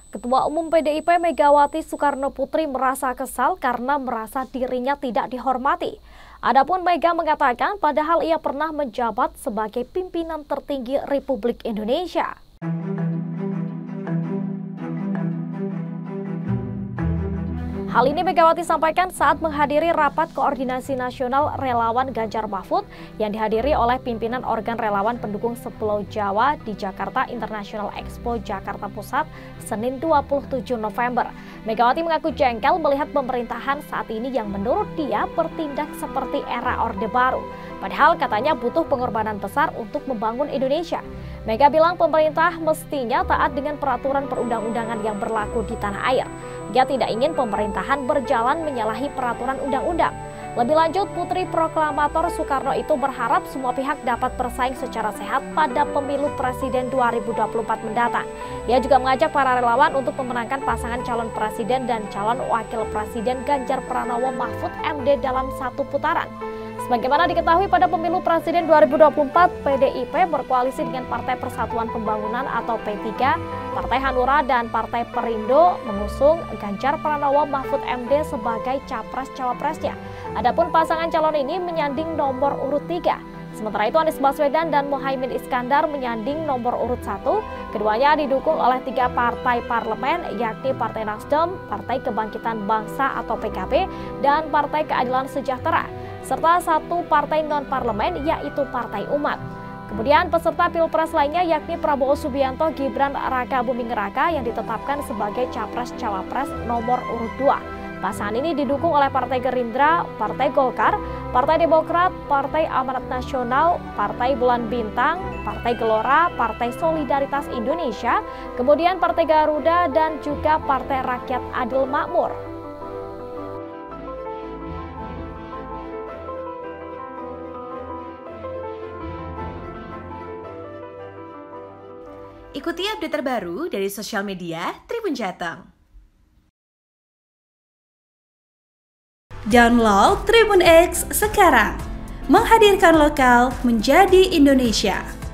Ketua Umum PDIP Megawati Soekarno Putri merasa kesal karena merasa dirinya tidak dihormati. Adapun Mega mengatakan padahal ia pernah menjabat sebagai pimpinan tertinggi Republik Indonesia. Hal ini Megawati sampaikan saat menghadiri rapat koordinasi nasional relawan Ganjar Mahfud yang dihadiri oleh pimpinan organ relawan pendukung Sepulau Jawa di Jakarta International Expo Jakarta Pusat, Senin 27 November. Megawati mengaku jengkel melihat pemerintahan saat ini yang menurut dia bertindak seperti era Orde Baru. Padahal katanya butuh pengorbanan besar untuk membangun Indonesia. Mega bilang pemerintah mestinya taat dengan peraturan perundang-undangan yang berlaku di tanah air. Dia tidak ingin pemerintahan berjalan menyalahi peraturan undang-undang. Lebih lanjut, Putri Proklamator Soekarno itu berharap semua pihak dapat bersaing secara sehat pada pemilu presiden 2024 mendatang. Dia juga mengajak para relawan untuk memenangkan pasangan calon presiden dan calon wakil presiden Ganjar Pranowo Mahfud MD dalam satu putaran. Sebagaimana diketahui pada pemilu presiden 2024, PDIP berkoalisi dengan Partai Persatuan Pembangunan atau P3, Partai Hanura dan Partai Perindo mengusung Ganjar Pranowo Mahfud MD sebagai capres-cawapresnya. Adapun pasangan calon ini menyanding nomor urut 3. Sementara itu Anies Baswedan dan Muhaimin Iskandar menyanding nomor urut 1. Keduanya didukung oleh 3 partai parlemen yakni Partai Nasdem, Partai Kebangkitan Bangsa atau PKB, dan Partai Keadilan Sejahtera, serta 1 partai non-parlemen yaitu Partai Umat. Kemudian peserta Pilpres lainnya yakni Prabowo Subianto, Gibran Raka Buming Raka yang ditetapkan sebagai Capres-Cawapres nomor urut 2. Pasangan ini didukung oleh Partai Gerindra, Partai Golkar, Partai Demokrat, Partai Amanat Nasional, Partai Bulan Bintang, Partai Gelora, Partai Solidaritas Indonesia, kemudian Partai Garuda dan juga Partai Rakyat Adil Makmur. Ikuti update terbaru dari sosial media Tribun Jateng. Download Tribun X sekarang, menghadirkan lokal menjadi Indonesia.